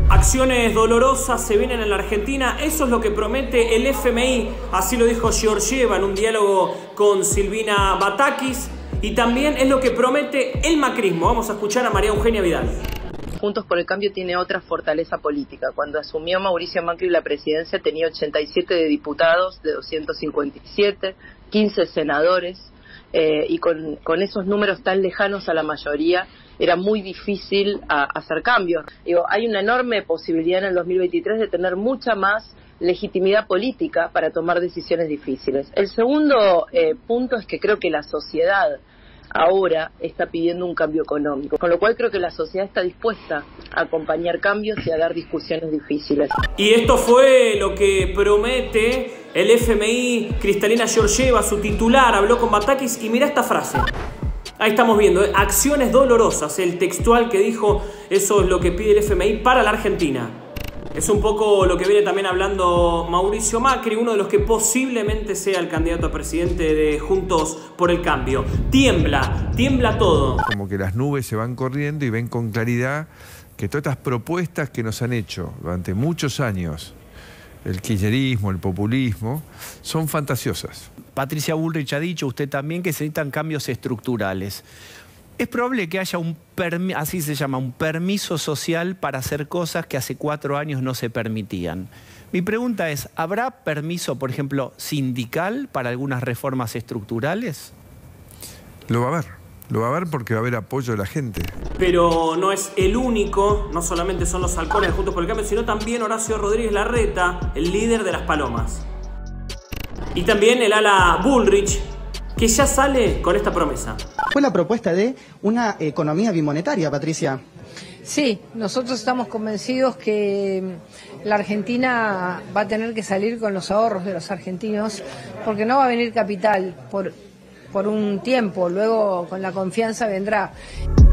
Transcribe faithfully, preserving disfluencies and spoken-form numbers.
Acciones dolorosas se vienen en la Argentina, eso es lo que promete el F M I, así lo dijo Georgieva en un diálogo con Silvina Batakis, y también es lo que promete el macrismo. Vamos a escuchar a María Eugenia Vidal. Juntos por el Cambio tiene otra fortaleza política. Cuando asumió Mauricio Macri la presidencia tenía ochenta y siete de diputados de doscientos cincuenta y siete, quince senadores, eh, y con, con esos números tan lejanos a la mayoría era muy difícil a, hacer cambios. Digo, hay una enorme posibilidad en el dos mil veintitrés de tener mucha más legitimidad política para tomar decisiones difíciles. El segundo eh, punto es que creo que la sociedad ahora está pidiendo un cambio económico, con lo cual creo que la sociedad está dispuesta a acompañar cambios y a dar discusiones difíciles. Y esto fue lo que promete el F M I. Kristalina Georgieva, su titular, habló con Batakis y mira esta frase. Ahí estamos viendo, ¿eh? Acciones dolorosas, el textual que dijo, eso es lo que pide el F M I para la Argentina. Es un poco lo que viene también hablando Mauricio Macri, uno de los que posiblemente sea el candidato a presidente de Juntos por el Cambio. Tiembla, tiembla todo. Como que las nubes se van corriendo y ven con claridad que todas estas propuestas que nos han hecho durante muchos años, el kirchnerismo, el populismo, son fantasiosas. Patricia Bullrich ha dicho, usted también, que se necesitan cambios estructurales. Es probable que haya un, así se llama, un permiso social para hacer cosas que hace cuatro años no se permitían. Mi pregunta es, ¿habrá permiso, por ejemplo, sindical para algunas reformas estructurales? Lo va a haber, lo va a haber porque va a haber apoyo de la gente. Pero no es el único, no solamente son los halcones de Juntos por el Cambio, sino también Horacio Rodríguez Larreta, el líder de las Palomas. Y también el ala Bullrich, que ya sale con esta promesa. Fue la propuesta de una economía bimonetaria, Patricia. Sí, nosotros estamos convencidos que la Argentina va a tener que salir con los ahorros de los argentinos, porque no va a venir capital por, por un tiempo, luego con la confianza vendrá.